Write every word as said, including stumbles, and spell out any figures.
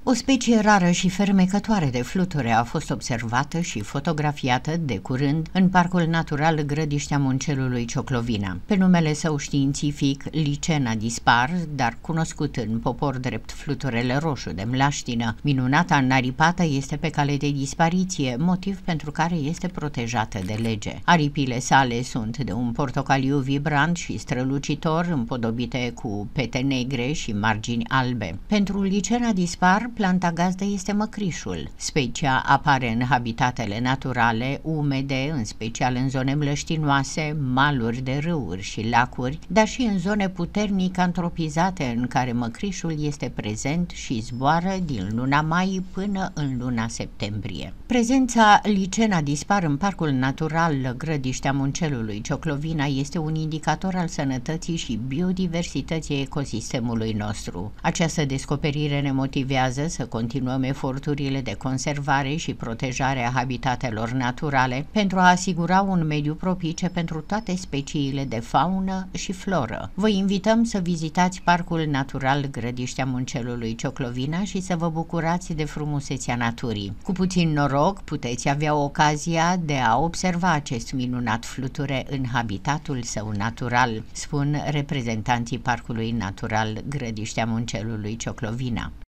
O specie rară și fermecătoare de fluture a fost observată și fotografiată de curând în Parcul Natural Grădiștea Muncelului Cioclovina. Pe numele său științific Licena dispar, dar cunoscut în popor drept fluturele roșu de mlaștină, minunata înaripată este pe cale de dispariție, motiv pentru care este protejată de lege. Aripile sale sunt de un portocaliu vibrant și strălucitor, împodobite cu pete negre și margini albe. Pentru Licena dispar, planta gazdă este măcrișul. Specia apare în habitatele naturale, umede, în special în zone mlăștinoase, maluri de râuri și lacuri, dar și în zone puternic antropizate în care măcrișul este prezent și zboară din luna mai până în luna septembrie. Prezența Licena dispar în Parcul Natural Grădiștea Muncelului Cioclovina este un indicator al sănătății și biodiversității ecosistemului nostru. Această descoperire ne motivează să continuăm eforturile de conservare și protejare a habitatelor naturale pentru a asigura un mediu propice pentru toate speciile de faună și floră. Vă invităm să vizitați Parcul Natural Grădiștea Muncelului Cioclovina și să vă bucurați de frumusețea naturii. Cu puțin noroc puteți avea ocazia de a observa acest minunat fluture în habitatul său natural, spun reprezentanții Parcului Natural Grădiștea Muncelului Cioclovina.